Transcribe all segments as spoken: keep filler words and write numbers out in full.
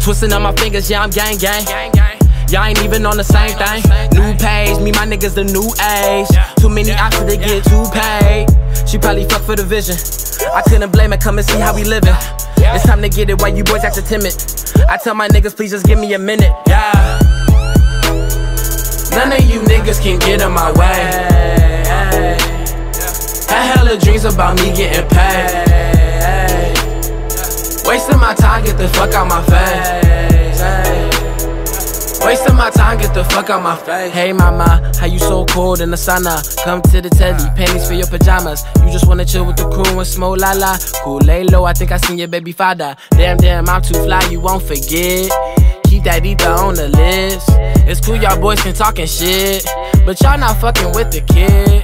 Twisting on my fingers, yeah, I'm gang gang. Y'all ain't even on the same thing. New page, me, my niggas, the new age. Too many options to get too paid. She probably fuck for the vision. I couldn't blame her, come and see how we living. It's time to get it while you boys actin' timid. I tell my niggas, please just give me a minute, yeah. None of you niggas can get in my way. Had hella dreams about me getting paid. Wasting my time, get the fuck out my face. Wasting my time, get the fuck out my face. Hey mama, how you so cold in the sauna? Come to the telly, panties for your pajamas. You just wanna chill with the crew and smoke la la. Cool, lay low, I think I seen your baby father. Damn, damn, I'm too fly, you won't forget. Keep that ether on the list. It's cool, y'all boys can talking shit, but y'all not fucking with the kid.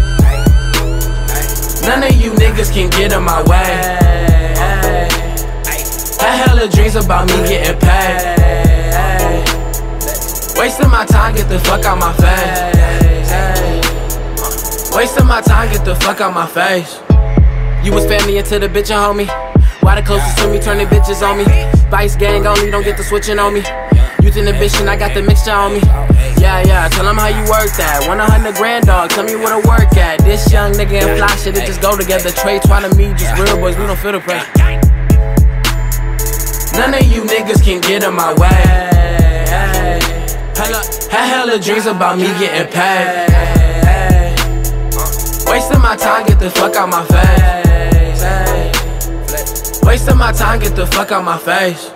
None of you niggas can get in my way. Had hella dreams about me getting paid. Wasting my time, get the fuck out my face. Wasting my time, get the fuck out my face. You was family until the bitchin' homie. Why the closest to me turn the bitches on me? Vice gang only, don't get the switching on me. Youth inhibition, I got the mixture on me. Yeah, yeah, tell them how you work that. Want a hundred grand, dog, tell me where to work at. This young nigga and fly shit, it just go together. Trey, trying to me, just real boys, we don't feel the pressure. None of you niggas can get in my way. Hella, had hella dreams about me getting paid. Wasting my time, get the fuck out my face. Wasting my time, get the fuck out my face.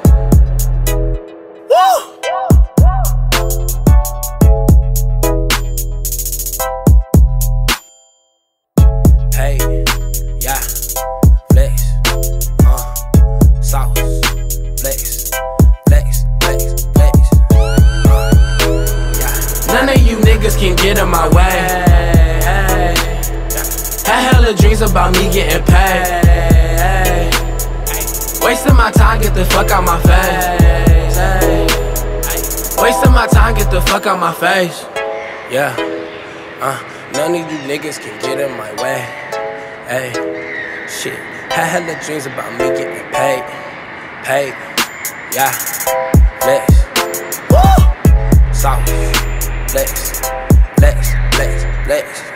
Woo! Hey, yeah, flex, uh, sauce, flex, flex, flex, flex, uh, yeah. None of you niggas can get in my way. Had hella dreams about me getting paid. Wasting my time, get the fuck out my face. Wasting my time, get the fuck out my face. Yeah, uh, none of you niggas can get in my way. Hey, shit, had hella dreams about me getting paid, paid, yeah, flex, woo, sauce, flex, flex, flex, flex.